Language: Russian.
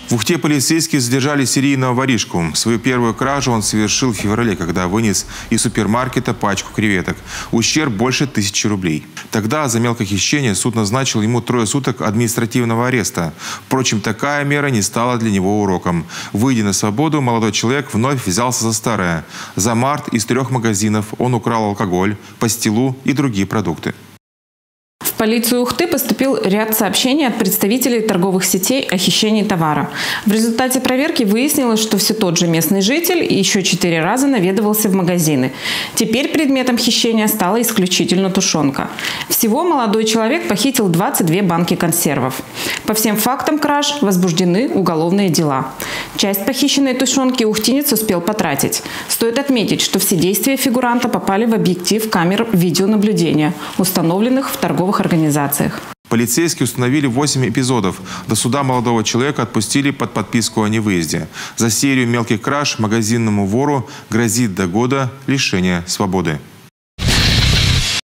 В Ухте полицейские задержали серийного воришку. Свою первую кражу он совершил в феврале, когда вынес из супермаркета пачку креветок. Ущерб больше 1000 рублей. Тогда за мелкое хищение суд назначил ему 3 суток административного ареста. Впрочем, такая мера не стала для него уроком. Выйдя на свободу, молодой человек вновь взялся за старое. За март из 3 магазинов он украл алкоголь, пастилу и другие продукты. В полицию Ухты поступил ряд сообщений от представителей торговых сетей о хищении товара. В результате проверки выяснилось, что все тот же местный житель еще 4 раза наведывался в магазины. Теперь предметом хищения стала исключительно тушенка. Всего молодой человек похитил 22 банки консервов. По всем фактам краж возбуждены уголовные дела. Часть похищенной тушенки ухтинец успел потратить. Стоит отметить, что все действия фигуранта попали в объектив камер видеонаблюдения, установленных в торговых организациях. Полицейские установили 8 эпизодов. До суда молодого человека отпустили под подписку о невыезде. За серию мелких краж магазинному вору грозит до года лишения свободы.